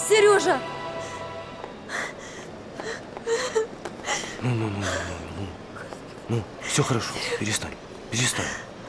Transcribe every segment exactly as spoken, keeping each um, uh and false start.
Сережа! Ну, ну, ну, ну, ну, ну, все хорошо, перестань, перестань.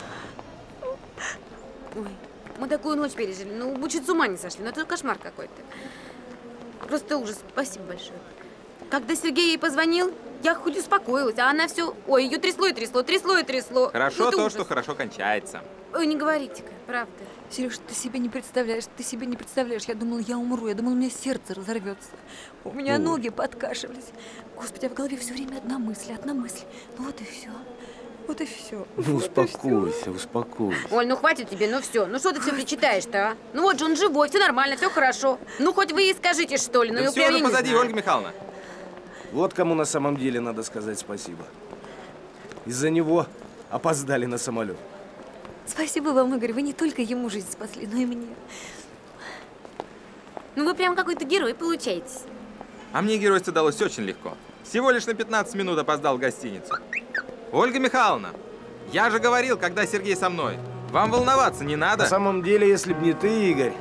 Ой, мы такую ночь пережили, ну, мы чуть с ума не сошли, ну это кошмар какой-то. Просто ужас, спасибо большое. Когда Сергей ей позвонил, я хоть успокоилась, а она все, ой, ее трясло и трясло, трясло и трясло. Хорошо ну, то, ужас. что хорошо кончается. Ой, не говорите-ка, правда. Сереж, ты себе не представляешь, ты себе не представляешь. Я думала, я умру, я думала, у меня сердце разорвется. У меня Ой. ноги подкашивались. Господи, а в голове все время одна мысль, одна мысль. Ну вот и все. Вот и все. Ну, успокойся, успокойся. Оль, ну хватит тебе, ну все. Ну что ты все причитаешь-то, а? Ну вот же он живой, все нормально, все хорошо. Ну хоть вы и скажите, что ли. Ну, Да я все прям уже не позади, знаю. Ольга Михайловна. Вот кому на самом деле надо сказать спасибо. Из-за него опоздали на самолет. Спасибо вам, Игорь. Вы не только ему жизнь спасли, но и мне. Ну вы прям какой-то герой получаетесь. А мне геройство далось очень легко. Всего лишь на пятнадцать минут опоздал в гостиницу. Ольга Михайловна, я же говорил, когда Сергей со мной. Вам волноваться не надо. На самом деле, если б не ты, Игорь.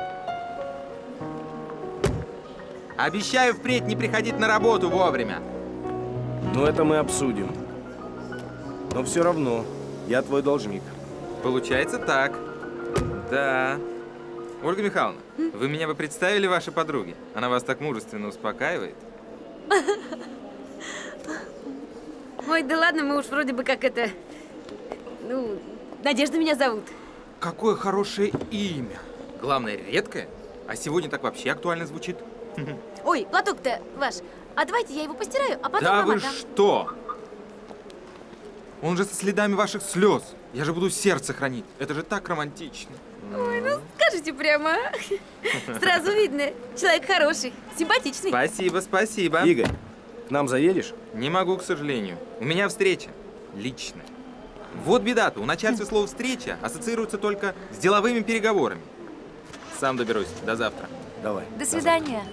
Обещаю впредь не приходить на работу вовремя. Ну, это мы обсудим. Но все равно, я твой должник. Получается так. Да. Ольга Михайловна, вы меня бы представили вашей подруге? Она вас так мужественно успокаивает. Ой, да ладно, мы уж вроде бы как это... Ну, Надежда меня зовут. Какое хорошее имя. Главное, редкое. А сегодня так вообще актуально звучит. Ой, платок-то ваш. А давайте я его постираю, а потом Да вам вы отдам. что? Он же со следами ваших слез. Я же буду сердце хранить. Это же так романтично. Ой, ну скажите прямо, а? Сразу видно, человек хороший, симпатичный. Спасибо, спасибо. Игорь, к нам заедешь? Не могу, к сожалению. У меня встреча. Личная. Вот беда-то. У начальства слово «встреча» ассоциируется только с деловыми переговорами. Сам доберусь. До завтра. Давай. До свидания.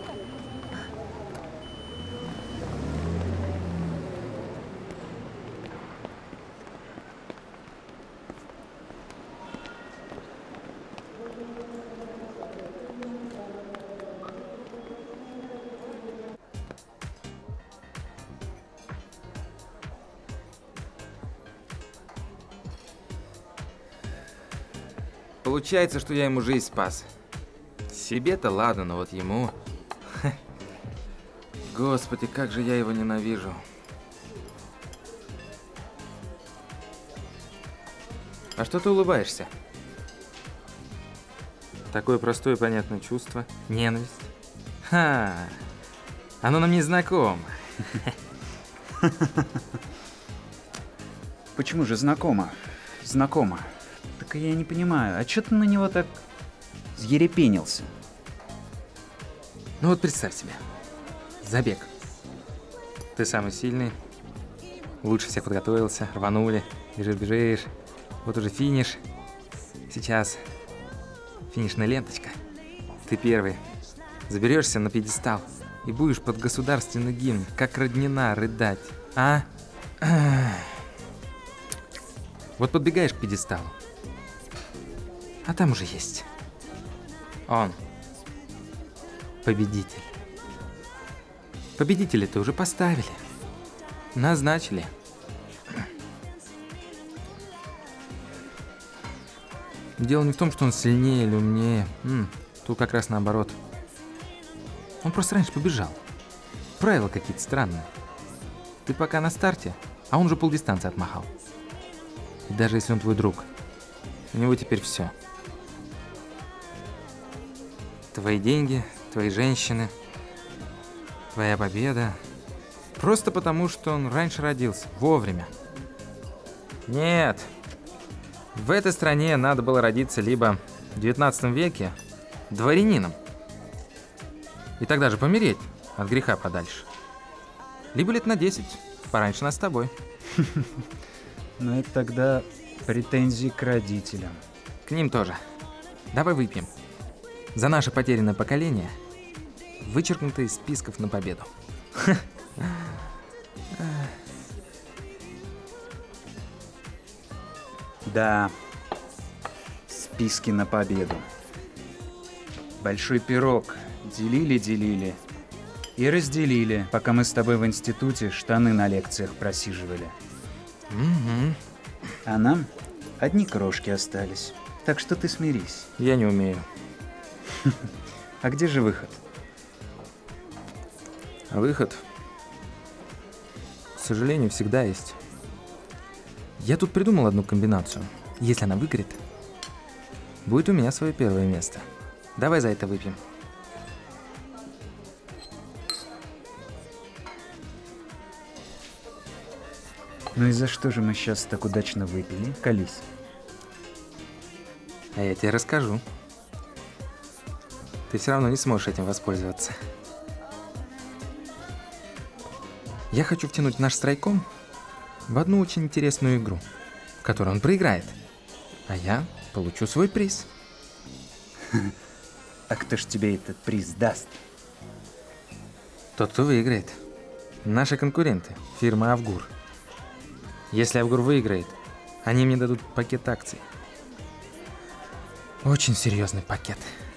Получается, что я ему жизнь спас. Себе-то ладно, но вот ему... Господи, как же я его ненавижу. А что ты улыбаешься? Такое простое и понятное чувство. Ненависть. Ха! Оно нам не знакомо. Почему же знакомо? Знакомо. Так я не понимаю, а чё ты на него так взъерепенился? Ну вот представь себе. Забег. Ты самый сильный. Лучше всех подготовился. Рванули. Бежишь, бежишь. Вот уже финиш. Сейчас финишная ленточка. Ты первый. Заберешься на пьедестал и будешь под государственный гимн, как роднина, рыдать. А? Вот подбегаешь к пьедесталу. А там уже есть. Он. Победитель. Победителя-то уже поставили. Назначили. Дело не в том, что он сильнее или умнее. М, тут как раз наоборот. Он просто раньше побежал. Правила какие-то странные. Ты пока на старте, а он уже полдистанции отмахал. И даже если он твой друг, у него теперь все. Твои деньги, твои женщины, твоя победа. Просто потому, что он раньше родился, вовремя. Нет. В этой стране надо было родиться либо в девятнадцатом веке дворянином, и тогда же помереть от греха подальше, либо лет на десять пораньше нас с тобой. Ну это тогда претензии к родителям. К ним тоже. Давай выпьем. За наше потерянное поколение, вычеркнутое из списков на победу. Да, списки на победу. Большой пирог, Делили-делили. И разделили, пока мы с тобой в институте штаны на лекциях просиживали. Угу. А нам одни крошки остались. Так что ты смирись. Я не умею. А где же выход? А выход, к сожалению, всегда есть. Я тут придумал одну комбинацию. Если она выгорит, будет у меня свое первое место. Давай за это выпьем. Ну и за что же мы сейчас так удачно выпили? Колись. А я тебе расскажу. Ты все равно не сможешь этим воспользоваться. Я хочу втянуть наш страйком в одну очень интересную игру, в которой он проиграет, а я получу свой приз. А кто ж тебе этот приз даст? Тот, кто выиграет. Наши конкуренты, фирма Авгур. Если Авгур выиграет, они мне дадут пакет акций. Очень серьезный пакет.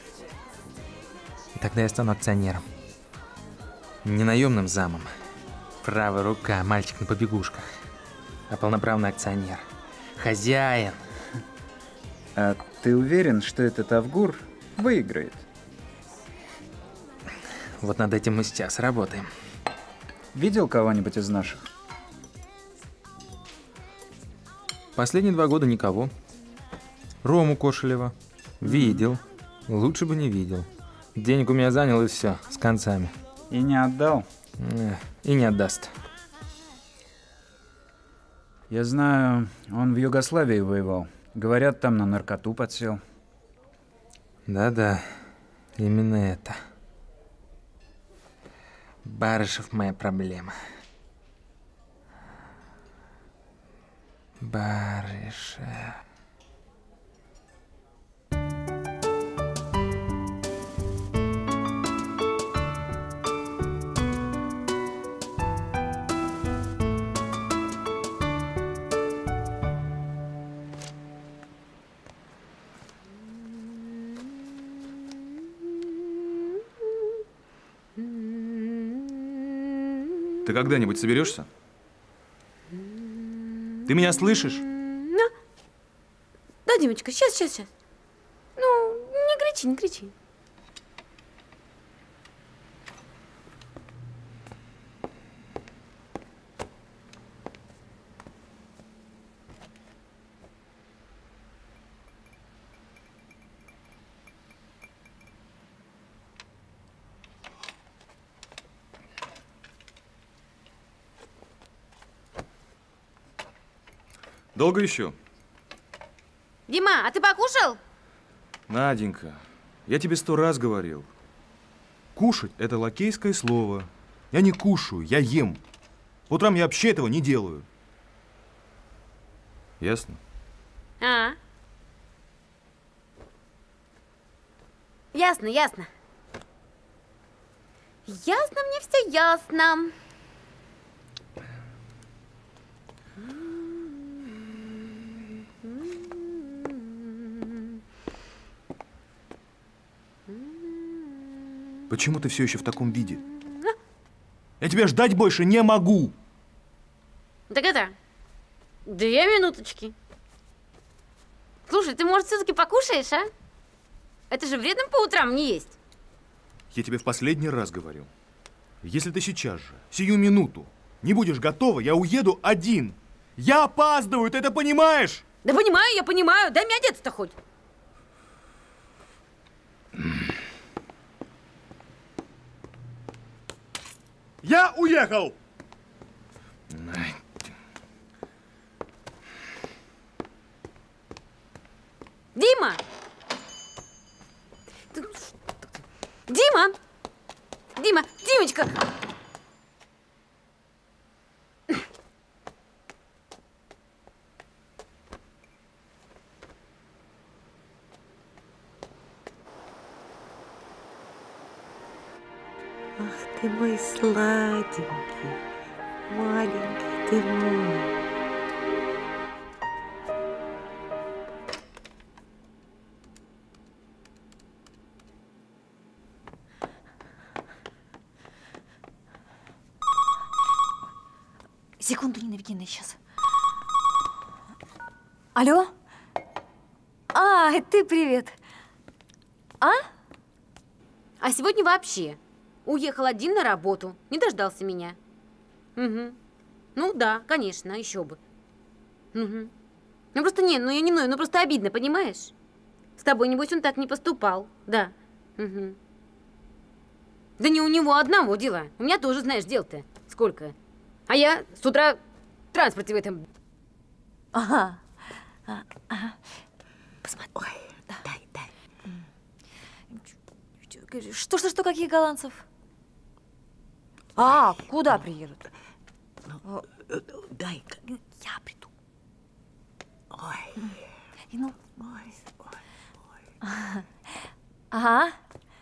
И тогда я стану акционером. Не наемным замом. Правая рука, мальчик на побегушках. А полноправный акционер. Хозяин. А ты уверен, что этот Авгур выиграет? Вот над этим мы сейчас работаем. Видел кого-нибудь из наших? Последние два года никого. Рому Кошелева видел. Лучше бы не видел. Денег у меня занял, и все, с концами. И не отдал? Э, И не отдаст. Я знаю, он в Югославии воевал. Говорят, там на наркоту подсел. Да-да, именно это. Барышев моя проблема. Барышев. Ты когда-нибудь соберешься? Ты меня слышишь? Да, Димочка, сейчас, сейчас, сейчас. Ну, не кричи, не кричи. Долго еще? Дима, а ты покушал? Наденька, я тебе сто раз говорил. Кушать – это лакейское слово. Я не кушаю, я ем. По утрам я вообще этого не делаю. Ясно? А. Ясно, ясно. Ясно, мне все ясно. Почему ты все еще в таком виде? Я тебя ждать больше не могу. Так это, две минуточки. Слушай, ты, может, все-таки покушаешь, а? Это же вредно по утрам не есть. Я тебе в последний раз говорю. Если ты сейчас же, сию минуту, не будешь готова, я уеду один. Я опаздываю, ты это понимаешь? Да понимаю, я понимаю. Дай мне одеться-то хоть. Я уехал! Дима! Дима! Дима! Димочка! Ах ты мой сладенький, маленький ты мой. Секунду, Нина Евгеньевна, сейчас. Алло? А, ты привет. А? А сегодня вообще уехал один на работу, не дождался меня. Угу. Ну да, конечно, еще бы. Угу. Ну просто не, ну я не ною, ну просто обидно, понимаешь? С тобой, небось, он так не поступал, да. Угу. Да не у него одного дела. У меня тоже, знаешь, дел-то сколько. А я с утра в транспорте в этом... Ага. А, ага. Посмотри. Ой, да. дай, дай. Что, что, что, каких голландцев? А, куда приедут? Ну, дай-ка. Я приду. Ой. И ну... Ой, ой, ой. Ага.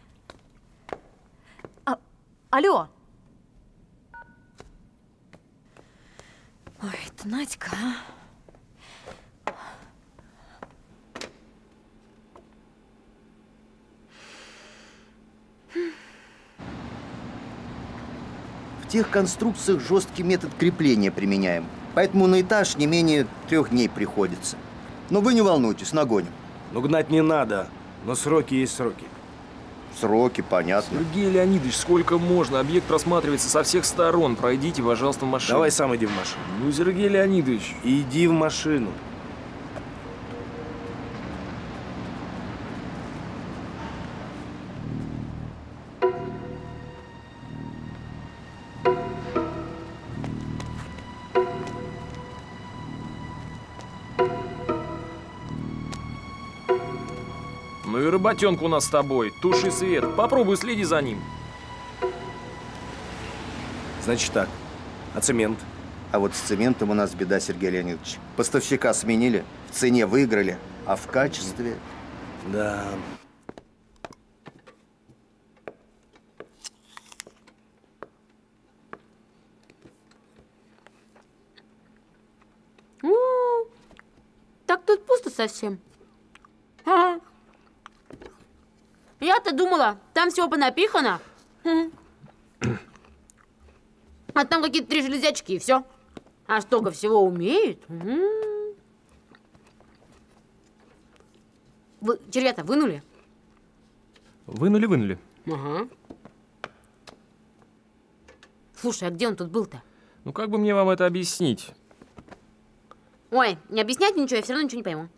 А, алло. Ой, это Надька, а? В тех конструкциях жесткий метод крепления применяем, поэтому на этаж не менее трех дней приходится. Но вы не волнуйтесь, нагоним. Ну, гнать не надо, но сроки есть сроки. Сроки, понятно. Сергей Леонидович, сколько можно? Объект рассматривается со всех сторон. Пройдите, пожалуйста, в машину. Давай сам иди в машину. Ну, Сергей Леонидович. Иди в машину. Ну и работенка у нас с тобой. Туши свет. Попробуй следи за ним. Значит так, а цемент? А вот с цементом у нас беда, Сергей Леонидович. Поставщика сменили, в цене выиграли, а в качестве... Да. О, так тут пусто совсем. Ага. Я-то думала, там всего понапихано. А там какие-то три железячки и все. А столько всего умеет. Вы червя-то вынули? Вынули, вынули. Ага. Слушай, а где он тут был-то? Ну как бы мне вам это объяснить? Ой, не объясняйте ничего, я все равно ничего не пойму.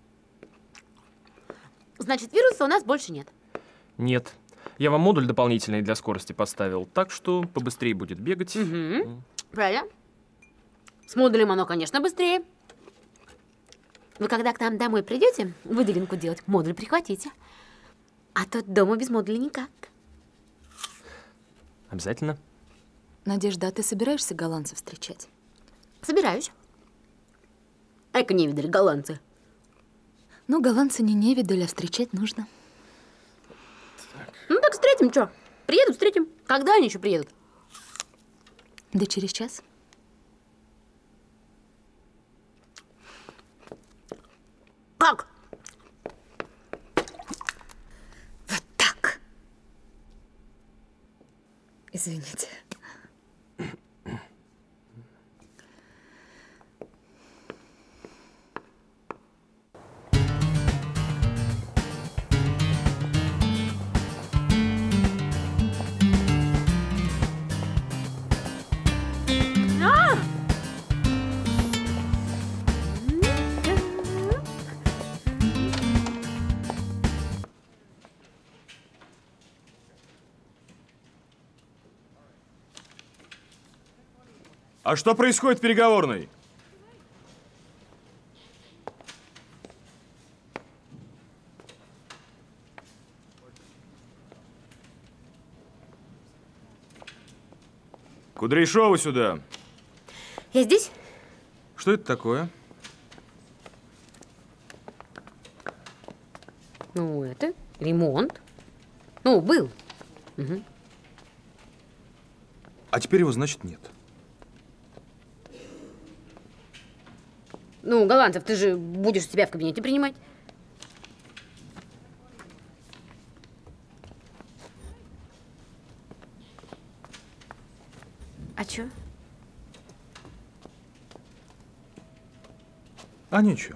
Значит, вируса у нас больше нет. Нет. Я вам модуль дополнительный для скорости поставил, так что побыстрее будет бегать. Угу. Правильно. С модулем оно, конечно, быстрее. Вы когда к нам домой придете, выделенку делать, модуль прихватите. А то дома без модуля никак. Обязательно. Надежда, а ты собираешься голландцев встречать? Собираюсь. Эко не видали голландцы. Ну, голландцы не невидаль, а встречать нужно. Ну так встретим, что? Приедут, встретим. Когда они еще приедут? Да через час. Как? Вот так. Извините. А что происходит в переговорной? Кудряшова сюда. Я здесь? Что это такое? Ну, это ремонт. Ну, был. Угу. А теперь его, значит, нет. Ну, голландцев ты же будешь у себя в кабинете принимать. А чё? А ничего.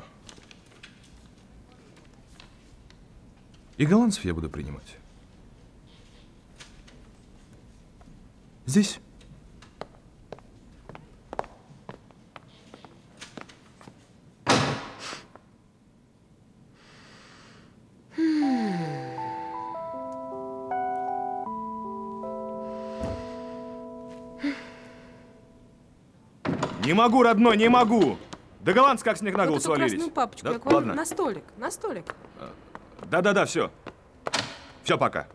И голландцев я буду принимать. Здесь. Не могу, родной, не могу. Да голландцы как снег на голову вот эту свалились. красную папочку Да? я к вам Ладно. на столик, на столик. Да-да-да, все. Все, пока.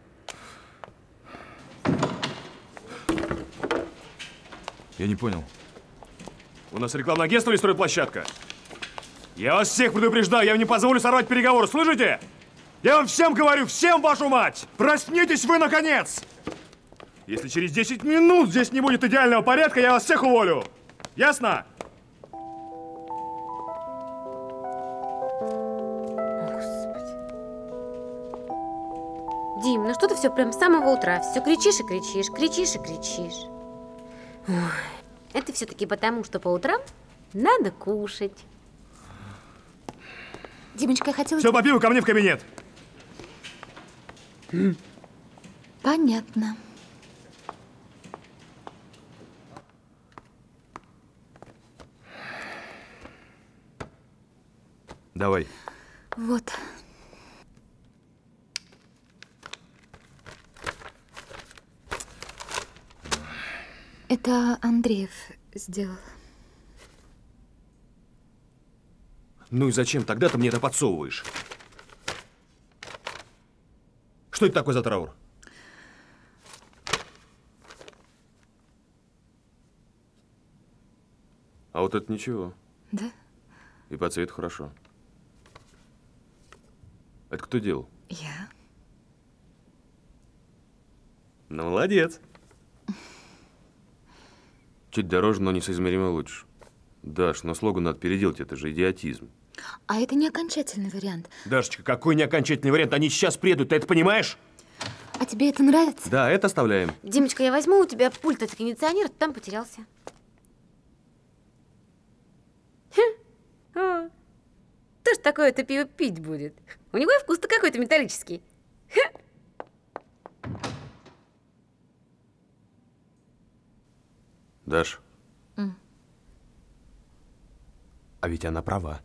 Я не понял. У нас рекламное агентство или стройплощадка? Я вас всех предупреждаю, я вам не позволю сорвать переговоры, слышите? Я вам всем говорю, всем вашу мать! Проснитесь вы, наконец! Если через десять минут здесь не будет идеального порядка, я вас всех уволю. Ясно? Дим, ну что ты все прям с самого утра? Все кричишь и кричишь, кричишь и кричишь. Ой, это все-таки потому, что по утрам надо кушать. Димочка, я хотела... Все, по пиву ко мне в кабинет. Понятно. Давай. Вот. Это Андреев сделал. Ну и зачем тогда ты мне это подсовываешь? Что это такое за траур? А вот это ничего. Да? И по цвету хорошо. Это кто делал? Я. Ну, молодец. Чуть дороже, но несоизмеримо лучше. Даш, но слоган надо переделать, это же идиотизм. А это не окончательный вариант. Дашечка, какой не окончательный вариант? Они сейчас приедут, ты это понимаешь? А тебе это нравится? Да, это оставляем. Димочка, я возьму у тебя пульт от кондиционера, ты там потерялся. О, кто ж такое-то пиво пить будет? У него и вкус-то какой-то металлический. Даш. М. А ведь она права.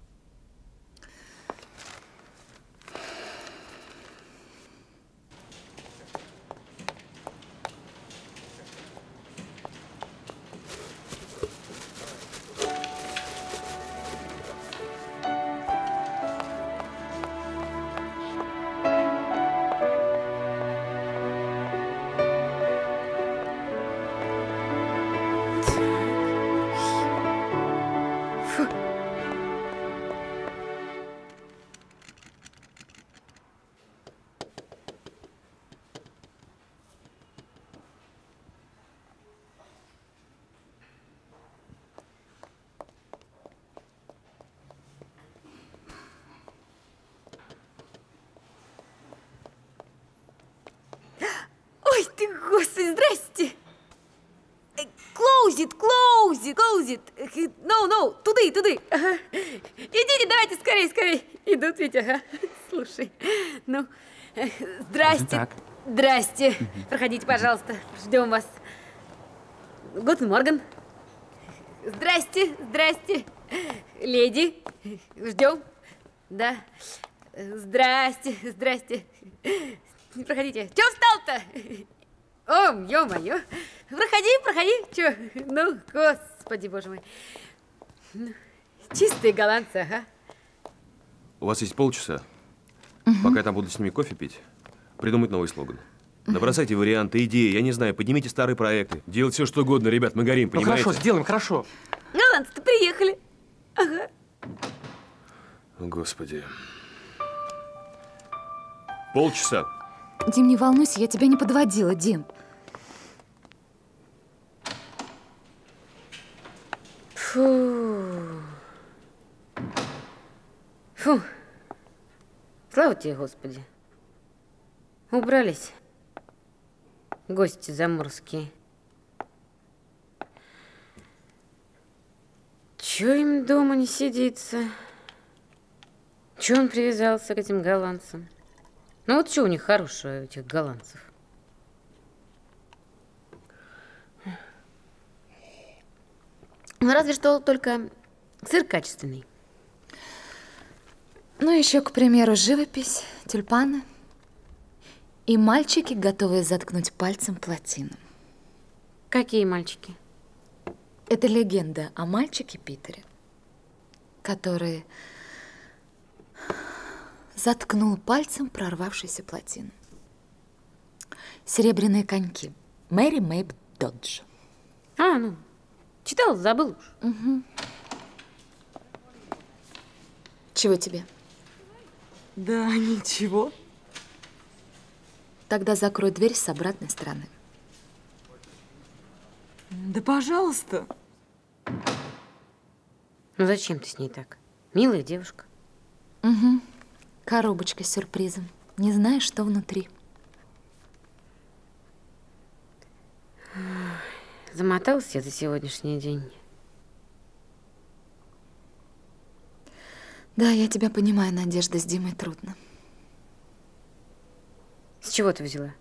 Ой ты, господи, здрасте. Close it, close it, close it. No, no, туды, туды. Ага. Идите, давайте, скорее, скорее. Идут ведь, ага. Слушай, ну, здрасте. Так. Здрасте. Проходите, пожалуйста. Ждем вас. Гутен морген. Здрасте, здрасте. Леди, ждем. Да. Здрасте, здрасте. Проходите. Чё встал-то? О, ё-моё. Проходи, проходи. Чё? Ну, господи, боже мой. Ну, чистые голландцы, ага. У вас есть полчаса, Угу. пока я там буду с ними кофе пить, придумать новый слоган. Набросайте варианты, идеи, я не знаю, поднимите старые проекты. Делать все, что угодно, ребят, мы горим, Ну понимаете? хорошо, сделаем, хорошо. Голландцы-то приехали. Ага. Господи. Полчаса. Дим, не волнуйся, я тебя не подводила, Дим. Фу. Фу. Слава тебе, Господи. Убрались. Гости заморские. Чего им дома не сидится? Чего он привязался к этим голландцам? Ну вот что у них хорошего, у этих голландцев? Ну разве что только сыр качественный. Ну, еще, к примеру, живопись, тюльпаны и мальчики, готовые заткнуть пальцем плотину. Какие мальчики? Это легенда о мальчике Питере, который заткнул пальцем прорвавшуюся плотину. Серебряные коньки. Мэри Мэйб Додж. А, ну, читал, забыл уж. Угу. Чего тебе? Да, ничего. Тогда закрой дверь с обратной стороны. Да, пожалуйста. Ну зачем ты с ней так? Милая девушка. Угу. Коробочка с сюрпризом. Не знаешь, что внутри. Замоталась я за сегодняшний день. Да, я тебя понимаю, Надежда, с Димой трудно. С чего ты взяла?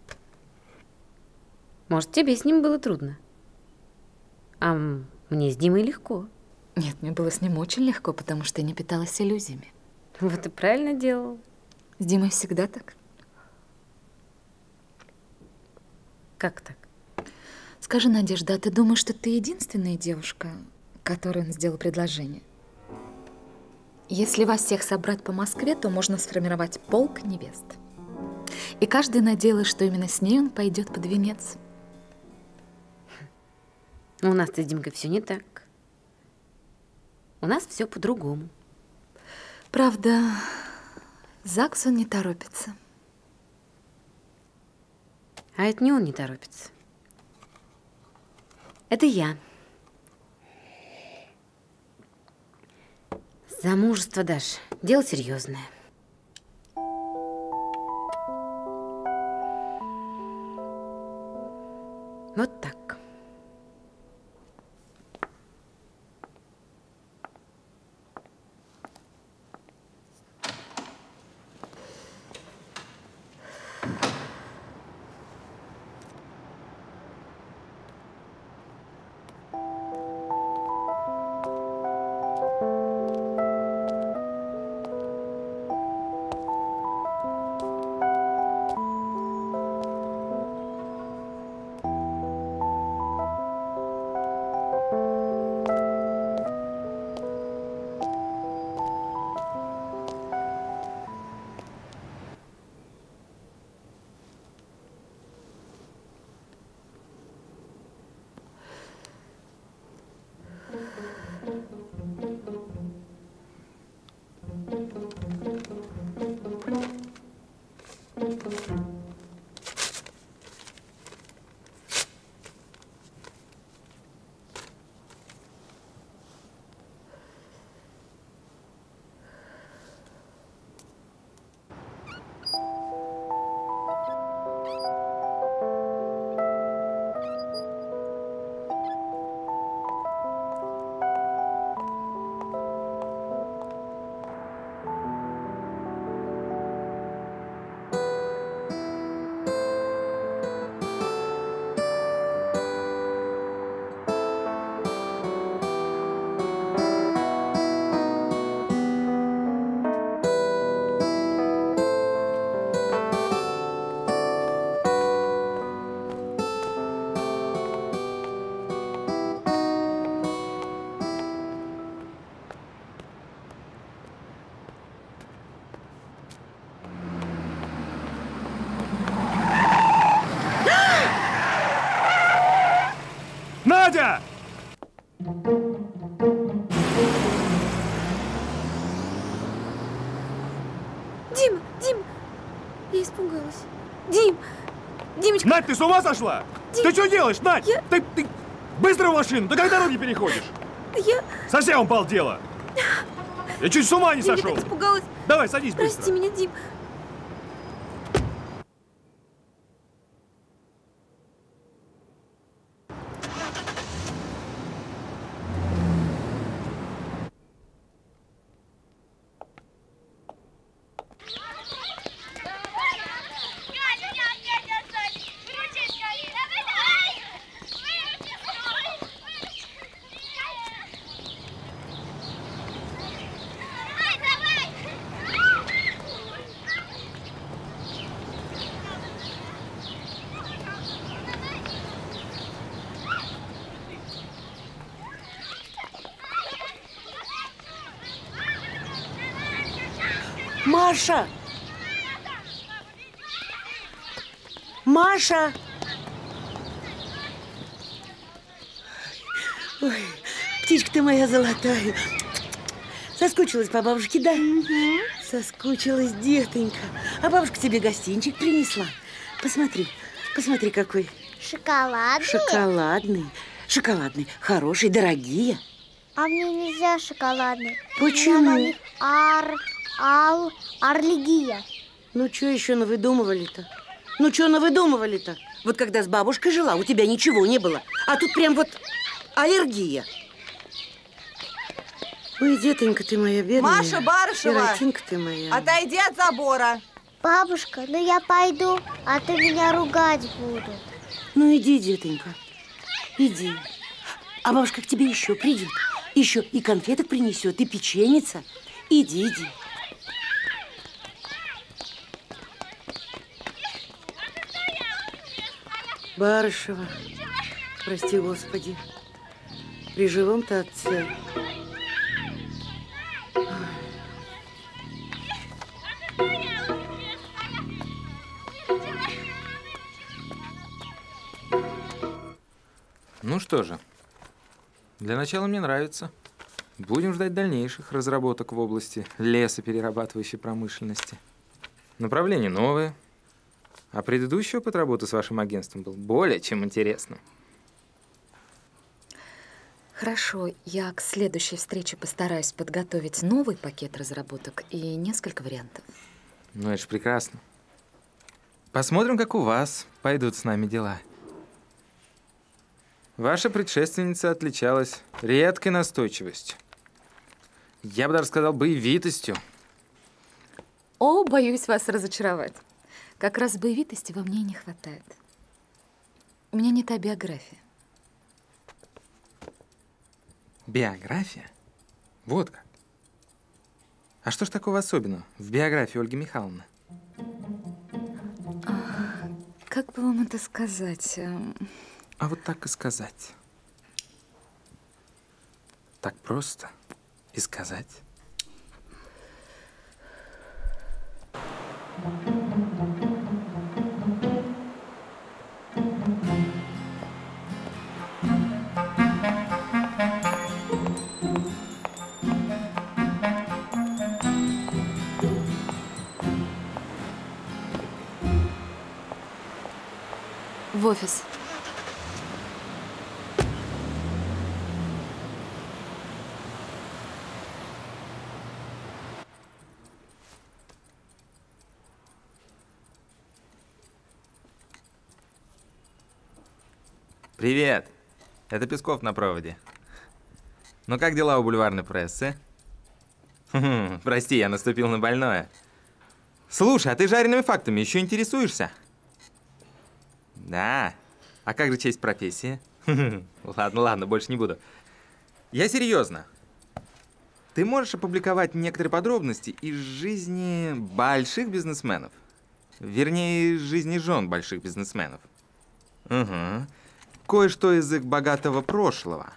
Может, тебе с ним было трудно? А мне с Димой легко. Нет, мне было с ним очень легко, потому что я не питалась иллюзиями. Вот и правильно делал. С Димой всегда так. Как так? Скажи, Надежда, а ты думаешь, что ты единственная девушка, которой он сделал предложение? Если вас всех собрать по Москве, то можно сформировать полк невест. И каждая надеялась, что именно с ней он пойдет под венец. У нас-то с Димкой все не так. У нас все по-другому. Правда, ЗАГС он не торопится. А это не он не торопится. Это я. Замужество, Даш, дело серьезное. Вот так. Надя! Дима, Дима, я испугалась. Дим, Димочка. Надь, ты с ума сошла? Дим, ты что делаешь, Надь? Я... Ты, ты быстро в машину, ты как дороги переходишь? Я... Совсем упал дело. Я чуть с ума не Дим, сошел. Я так испугалась. Давай, садись Прости быстро. меня, Дим. Маша! Маша! Ой, птичка ты моя золотая. Соскучилась по бабушке, да? Угу. Соскучилась, детонька. А бабушка тебе гостинчик принесла. Посмотри, посмотри какой. Шоколадный? Шоколадный. Шоколадный. Хороший, дорогие. А мне нельзя шоколадный. Почему? У меня на них ар... ал... аллергия. Ну, что еще навыдумывали-то? Ну, что навыдумывали-то? Вот когда с бабушкой жила, у тебя ничего не было. А тут прям вот аллергия. Ой, детонька ты моя бедная. Маша Барышева! Сиротинка ты моя. Отойди от забора. Бабушка, ну я пойду, а то меня ругать будут. Ну, иди, детонька, иди. А бабушка к тебе еще придет. Еще и конфеток принесет, и печеница. Иди, иди. Барышева, прости, Господи, при живом-то отце. Ну что же, для начала мне нравится. Будем ждать дальнейших разработок в области лесоперерабатывающей промышленности. Направление новое. А предыдущий опыт работы с вашим агентством был более чем интересным. Хорошо, я к следующей встрече постараюсь подготовить новый пакет разработок и несколько вариантов. Ну, это же прекрасно. Посмотрим, как у вас пойдут с нами дела. Ваша предшественница отличалась редкой настойчивостью. Я бы даже сказал, боевитостью. О, боюсь вас разочаровать. Как раз боевитости во мне не хватает. У меня не та биография. Биография? Вот как. А что ж такого особенного в биографии Ольги Михайловны? А, как бы вам это сказать? А вот так и сказать. Так просто и сказать. В офис. Привет! Это Песков на проводе. Ну как дела у бульварной прессы? Хм, прости, я наступил на больное. Слушай, а ты жареными фактами еще интересуешься? Да. А как же честь профессии? Ладно, ладно, больше не буду. Я серьезно. Ты можешь опубликовать некоторые подробности из жизни больших бизнесменов? Вернее, из жизни жен больших бизнесменов. Угу. Кое-что из их богатого прошлого.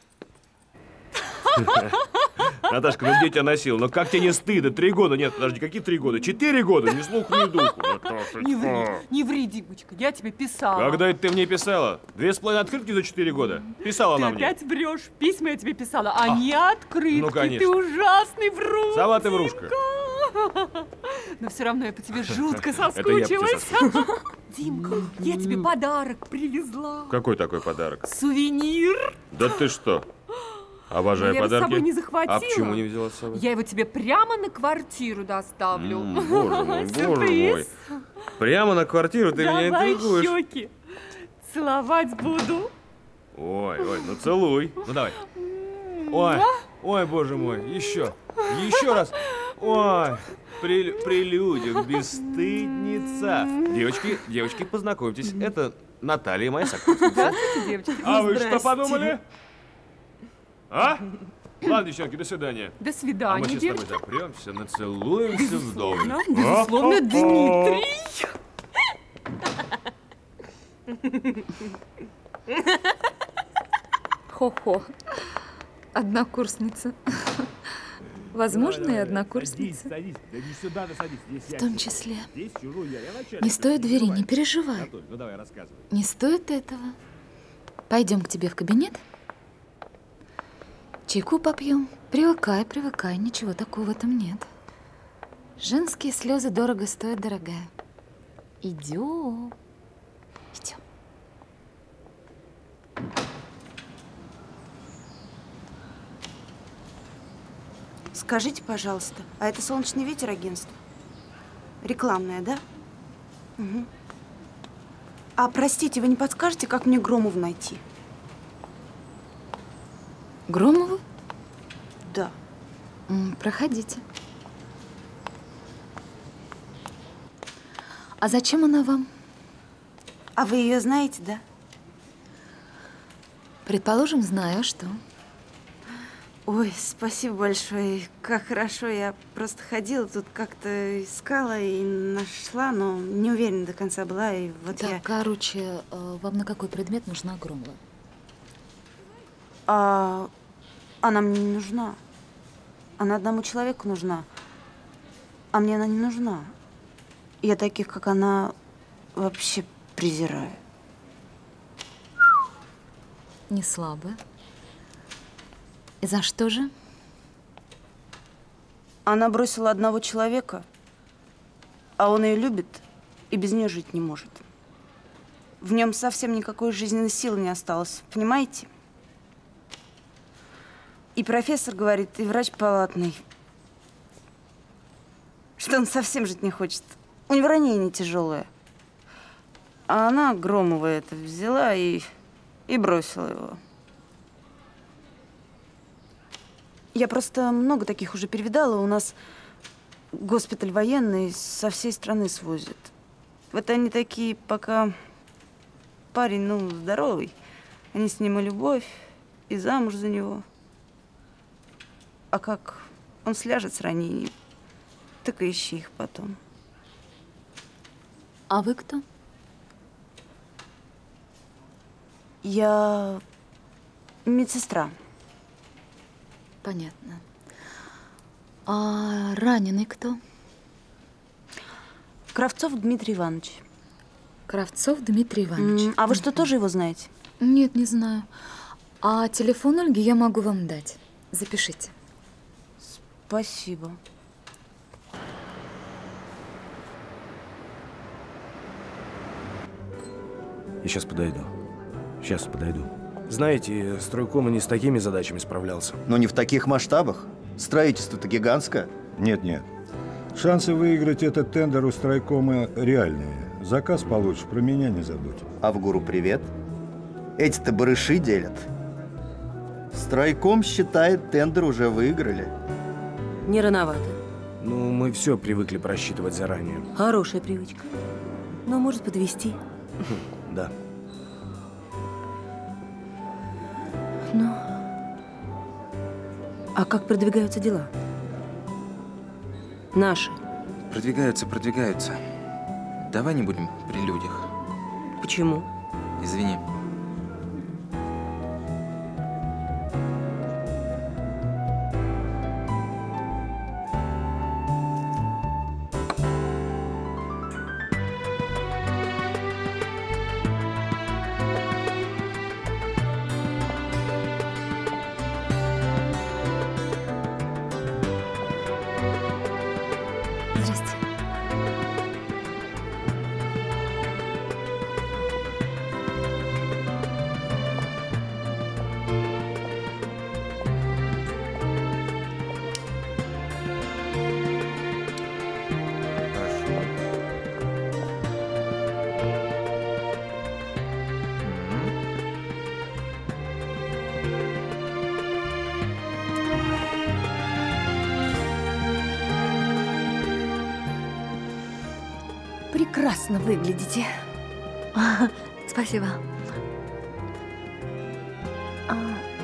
Наташка, ну где тебя носил? Ну как тебе не стыдно? Три года? Нет, подожди, какие три года? Четыре года? Ни слуху, ни духу. Наташечка. Не ври, не ври, Димочка, я тебе писала. Когда это ты мне писала? Две с половиной открытки за четыре года? Писала ты она мне. опять врешь. Письма я тебе писала, а, а не открытки. Ну, конечно. Ты ужасный врун. Сама ты врушка. Но все равно я по тебе жутко соскучилась. Димка, я тебе подарок привезла. Какой такой подарок? Сувенир. Да ты что? Обожаю я подарки. Я с собой не захватила. А почему не взяла с собой? Я его тебе прямо на квартиру доставлю. М, боже мой, боже мой. Прямо на квартиру ты меня интригуешь. Давай щеки. Целовать буду. Ой, ой, ну целуй. Ну давай. Ой, ой, боже мой, еще. Еще раз. Ой, при, прелюдия, бесстыдница. Девочки, девочки, познакомьтесь. Это Наталья, моя сокурсница. Здравствуйте, девочки. А вы что подумали? А? Ладно, девчонки, до свидания. До свидания, а мы сейчас девочки. с тобой запремся, нацелуемся в дом. Безусловно, Дмитрий. Хо-хо. Однокурсница. Возможно, и однокурсница. В том числе. Не стоит двери, не переживай. Не стоит этого. Пойдем к тебе в кабинет. Чайку попьем. Привыкай, привыкай. Ничего такого в этом нет. Женские слезы дорого стоят, дорогая. Идем. Идем. Скажите, пожалуйста, а это «Солнечный ветер» агентство? Рекламное, да? Угу. А, простите, вы не подскажете, как мне Громову найти? Громову? Да. М, проходите. А зачем она вам? А вы ее знаете, да? Предположим, знаю, а что? Ой, спасибо большое. Как хорошо. Я просто ходила тут, как-то искала и нашла, но не уверена до конца была. И вот так, я... короче, вам на какой предмет нужна Громова? А она мне не нужна. Она одному человеку нужна. А мне она не нужна. Я таких, как она, вообще презираю. Не слабо. И за что же? Она бросила одного человека, а он ее любит и без нее жить не может. В нем совсем никакой жизненной силы не осталось, понимаете? И профессор говорит, и врач палатный, что он совсем жить не хочет. У него ранение тяжелое. А она, Громова, это взяла и, и бросила его. Я просто много таких уже перевидала. У нас госпиталь военный со всей страны свозят. Вот они такие, пока парень, ну, здоровый, они с ним и любовь, и замуж за него. А как он сляжет с ранением, так и ищи их потом. А вы кто? Я медсестра. Понятно. А раненый кто? Кравцов Дмитрий Иванович. Кравцов Дмитрий Иванович. А вы что, тоже его знаете? Нет, не знаю. А телефон Ольги я могу вам дать. Запишите. Спасибо. Я сейчас подойду. Сейчас подойду. Знаете, стройком и не с такими задачами справлялся. Но не в таких масштабах. Строительство-то гигантское. Нет-нет. Шансы выиграть этот тендер у стройкома реальные. Заказ получишь, про меня не забудь. А в гуру привет. Эти-то барыши делят. Стройком считает, тендер уже выиграли. Не рановато. Ну, мы все привыкли просчитывать заранее. Хорошая привычка. Но может подвести. Да. Ну, а как продвигаются дела? Наши. Продвигаются, продвигаются. Давай не будем при людях. Почему? Извини. Прекрасно выглядите. Спасибо. А...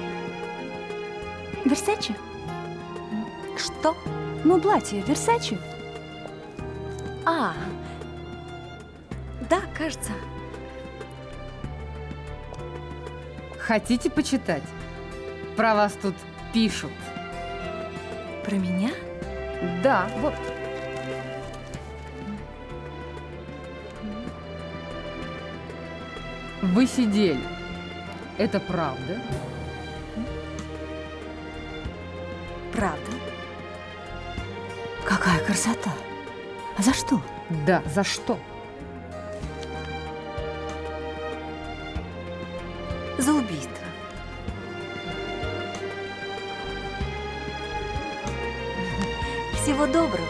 Версачи? Что? Ну, платье Версачи. А, да, кажется. Хотите почитать? Про вас тут пишут. Про меня? Да, вот. Вы сидели. Это правда? Правда? Какая красота. А за что? Да, за что? За убийство. Всего доброго.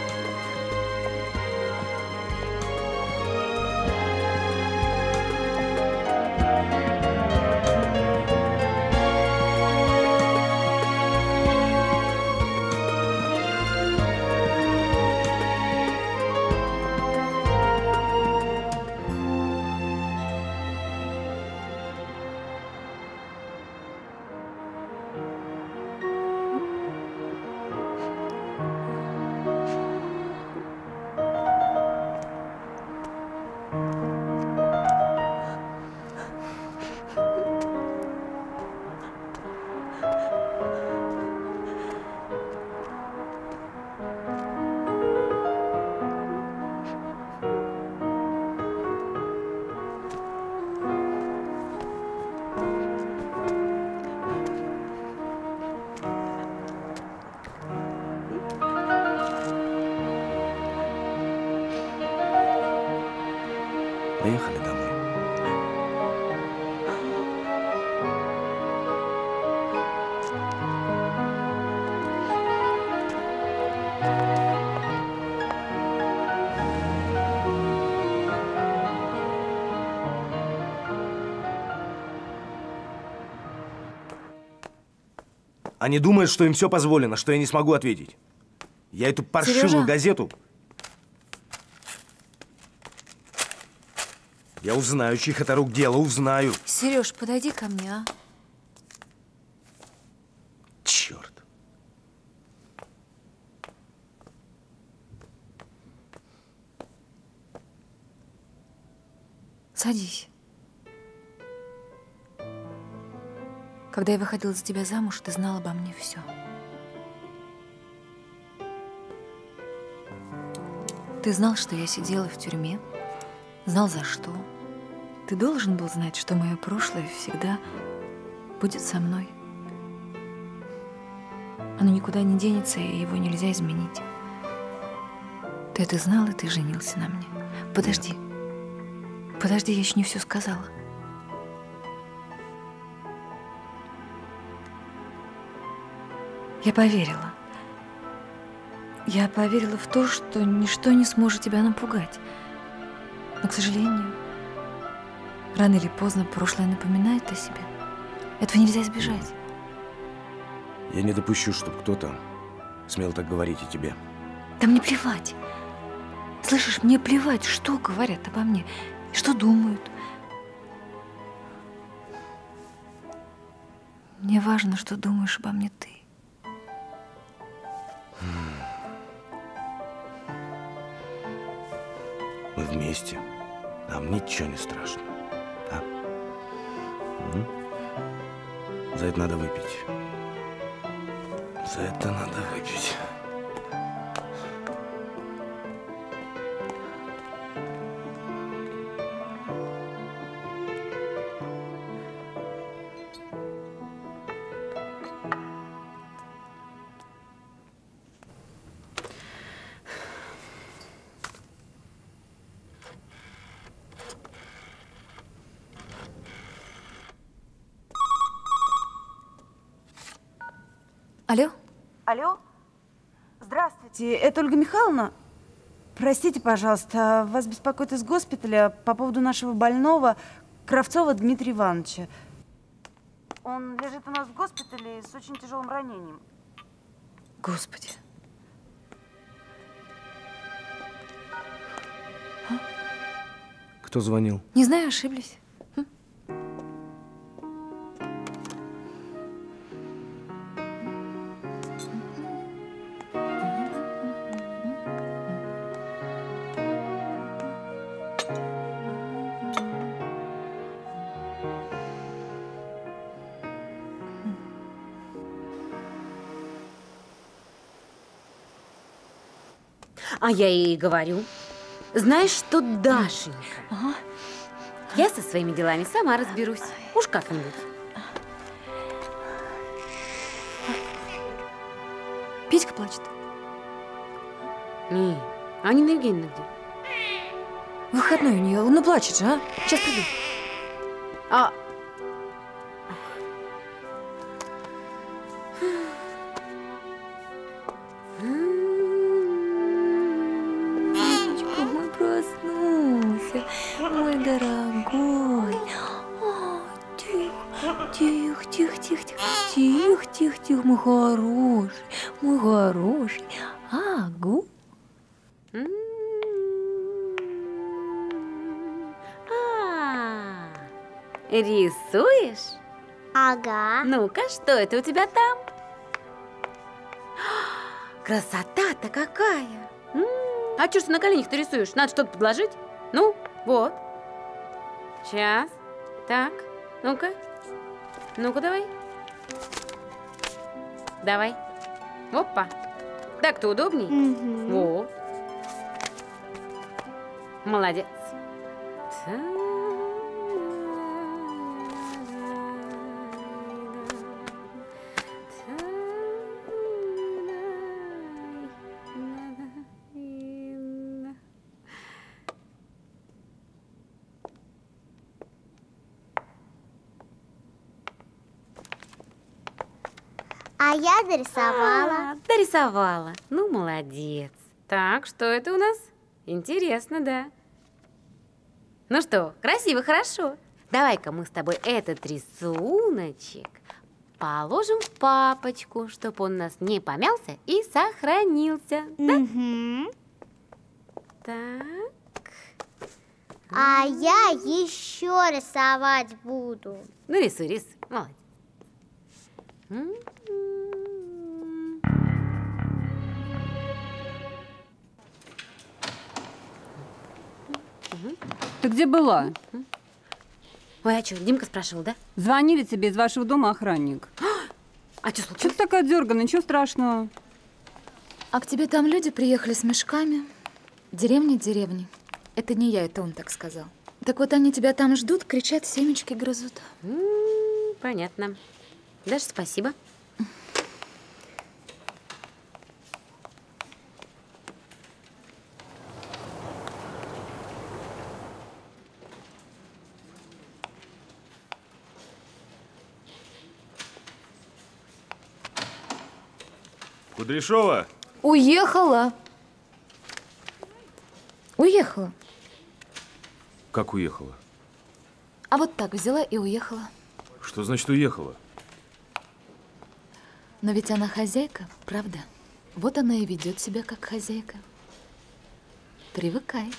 Поехали домой. Они думают, что им все позволено, что я не смогу ответить. Я эту паршивую Сережа. газету... Я узнаю, чьих это рук дело, узнаю. Сереж, подойди ко мне, а? Черт. Садись. Когда я выходила за тебя замуж, ты знал обо мне все. Ты знал, что я сидела в тюрьме, знал за что. Ты должен был знать, что мое прошлое всегда будет со мной. Оно никуда не денется, и его нельзя изменить. Ты это знал, и ты женился на мне. Подожди. Подожди, я еще не все сказала. Я поверила. Я поверила в то, что ничто не сможет тебя напугать. Но, к сожалению, рано или поздно прошлое напоминает о себе. Этого нельзя избежать. Я не допущу, чтобы кто-то смел так говорить о тебе. Да мне плевать. Слышишь, мне плевать, что говорят обо мне, что думают. Мне важно, что думаешь обо мне ты. Мы вместе. Нам ничего не страшно. Да? М? За это надо выпить. За это надо выпить. Алло? Алло? Здравствуйте, это Ольга Михайловна? Простите, пожалуйста, вас беспокоит из госпиталя по поводу нашего больного Кравцова Дмитрия Ивановича. Он лежит у нас в госпитале с очень тяжелым ранением. Господи. Кто звонил? Не знаю, ошиблись. А я ей говорю. Знаешь что, Дашенька, ага. Я со своими делами сама разберусь. Уж как-нибудь. Петька плачет. Не, а Нина Евгеньевна где? Выходной у нее. Ну, плачет же, а? Сейчас приду. А... Петечка, мой проснулся. Мой дорогой. О, тихо, тихо, тихо, тихо, тихо, тихо, тихо, тихо, мой хороший, мой хороший. Агу. А, рисуешь? Ага. Ну-ка, что это у тебя там? Красота-то какая! М, А что ж ты на коленях-то рисуешь? Надо что-то подложить? Ну, вот. Сейчас. Так, ну-ка. Ну-ка, давай. Давай. Опа. Так-то удобней? Мгм. Вот. Молодец. А я дорисовала. А, дорисовала. Ну, молодец. Так, что это у нас? Интересно, да. Ну что, красиво, хорошо. Давай-ка мы с тобой этот рисуночек положим в папочку, чтобы он у нас не помялся и сохранился. Да? Мгм. Так. А я еще рисовать буду. Ну, рисуй, рисуй. Молодец. М. Ты где была? Ой, а что, Димка спрашивал, да? Звонили тебе из вашего дома охранник. А что Что случилось? ты такая дерганая? Ничего страшного. А к тебе там люди приехали с мешками. Деревня деревни. Это не я, это он так сказал. Так вот они тебя там ждут, кричат, семечки грызут. М, Понятно. Даша, спасибо. Кудряшова! Уехала. Уехала. Как уехала? А вот так взяла и уехала. Что значит уехала? Но ведь она хозяйка, правда? Вот она и ведет себя как хозяйка. Привыкай.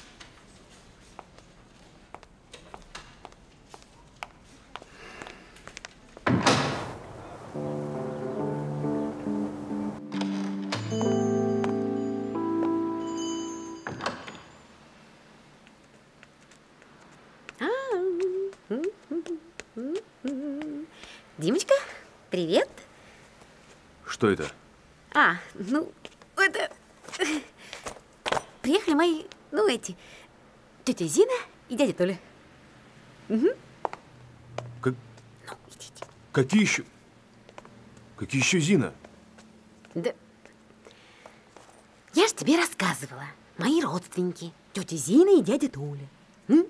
Димочка, привет. Что это? А, ну, это... Приехали мои, ну, эти, тетя Зина и дядя Толя. Угу. Как... Ну, идите. Какие еще? Какие еще Зина? Да... Я ж тебе рассказывала. Мои родственники, тетя Зина и дядя Толя. М?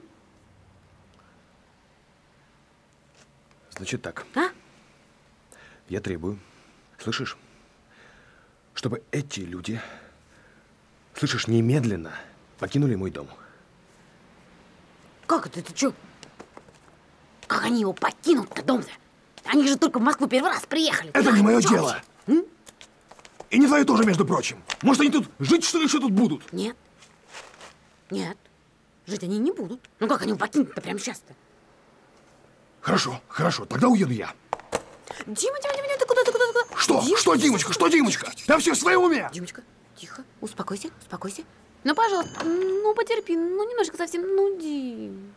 Значит так. А? Я требую, слышишь, чтобы эти люди, слышишь, немедленно покинули мой дом. Как это? Ты что? Как они его покинут-то, дом-то? Они же только в Москву первый раз приехали. Это Как не мое чё дело. вообще? М? И не твое тоже, между прочим. Может, они тут жить, что ли, что тут будут? Нет. Нет. Жить они не будут. Ну как они его покинут-то прямо сейчас-то? Хорошо, хорошо, тогда уеду я. Дима, Дима, Дима, ты куда, ты куда, ты куда? Что? Дим, Что, Димочка, что, Димочка? Я все в своем уме. Димочка, тихо, успокойся, успокойся. Ну, пожалуйста, ну, потерпи, ну, немножко совсем, ну, Дим.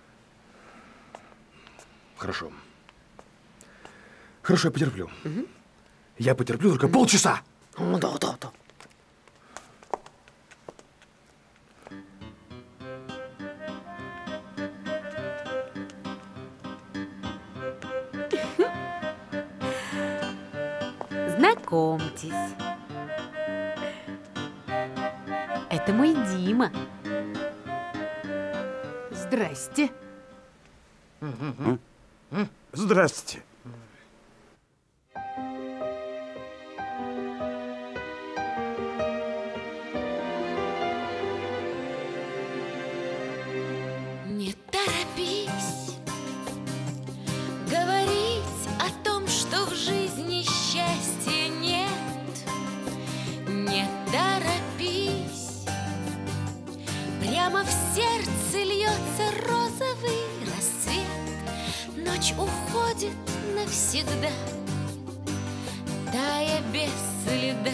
Хорошо. Хорошо, я потерплю. Угу. Я потерплю только полчаса. Ну, да, да, да. Знакомьтесь. Это мой Дима. Здрасте. Здравствуйте. Не торопись говорить о том, что в жизни счастья нет. Не торопись, прямо в сердце льется розовый рассвет. Ночь уходит навсегда, тая без следа.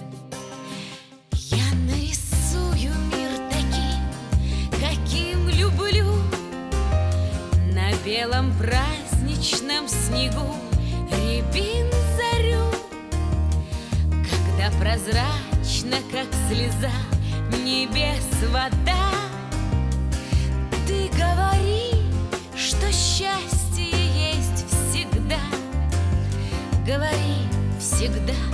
Я нарисую мир таким, каким люблю. На белом праздничном снегу рябин зарю, когда прозрачно, как слеза, небес вода. Ты говори, что счастье есть всегда. Говори всегда.